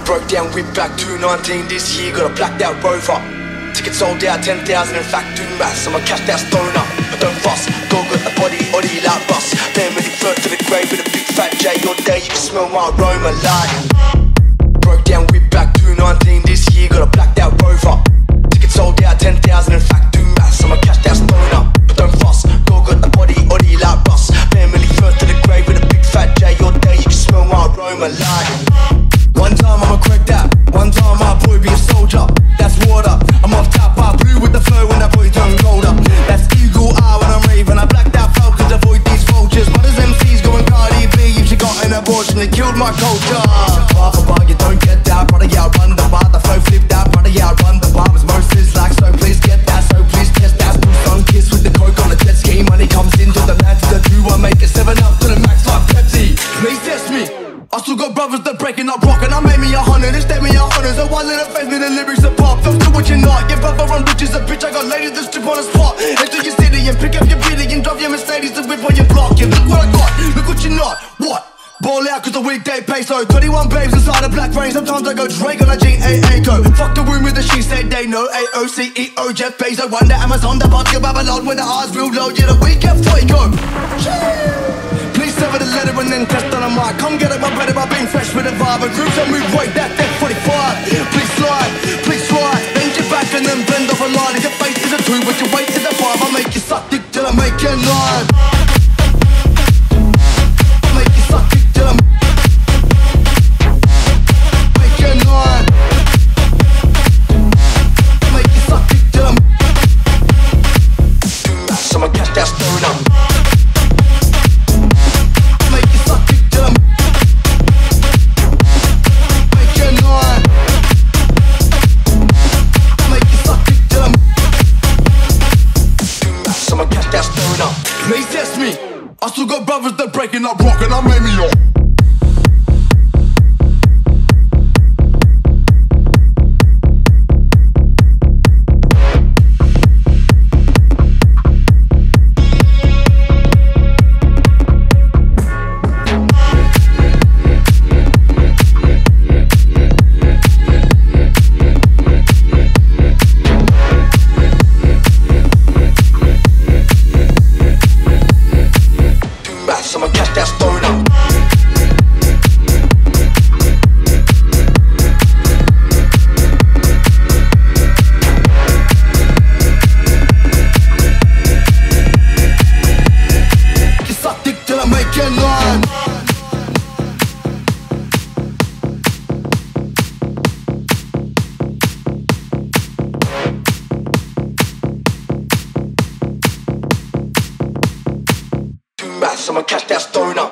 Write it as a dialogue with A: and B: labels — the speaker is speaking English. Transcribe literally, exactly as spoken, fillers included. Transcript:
A: Broke down, whip back two nineteen this year, got a blacked out Rover. Tickets sold out, ten thousand in fact, do maths, I'm a cashed out stoner. But don't fuss, dog got a body, body like Russ. Family first to the grave with a big fat J. All day you can smell my aroma like. Broke down, whip back two nineteen this year, got a blacked out Rover. Tickets sold out, ten thousand in fact, do maths, I'm a cashed out stoner. But don't fuss, dog got a body, body like Russ. Family first to the grave with a big fat J. All day you can smell my aroma like. One time I'ma crack that, one time my boy be a soldier. That's water, I'm off top, I blue with the flow when that boy turn colder. That's eagle eye when I'm raving, I blacked out felt to avoid these vultures. But as M Cs going Cardi B, if she got an abortion, they killed my culture. Bar for bar, you don't get that, brother, yeah, run the bar. The flow flip that, brother, yeah, run the bar. As most is like, so please get that, so please test that. Blue sun kiss with the coke on the jet ski. Money comes into the land to the two, I make it seven up to the max like Pepsi. Please test me. I still got brothers that breaking up rock, and I made me a hundred, instead me a hundred. So one little face me the lyrics that pop. Don't do what you're not, give brother on bitches a bitch. I got ladies that strip on the spot. Enter your city and pick up your billy and drive your Mercedes to whip on your block. Yeah, look what I got, look what you're not. What? Ball out cause the weekday peso. Twenty-one babes inside a black range. Sometimes I go Drake on a G A A go. Fuck the room with the she said they know. A O C E O Jeff Bezos. Wonder Amazon, the basket Babylon. When the eyes real low, yeah, the weekend fuego. Please sever the letter and then test on a mic. Come get it, my brother, I've been fresh with a vibe. And groups that move right, that death forty-five. Please slide, please slide. Bend your back and then bend off a line. If your face is a two, but your weight is a five. I'll make you suck dick till I make you nine. I'll make you suck dick till I make you nine. I'll make you suck dick till I so I'ma catch that stoner. Please test me. I still got brothers that breaking up rock, and I made me up. I'ma catch that stoner. You suck dick till I make you nine. I'ma catch that stoner.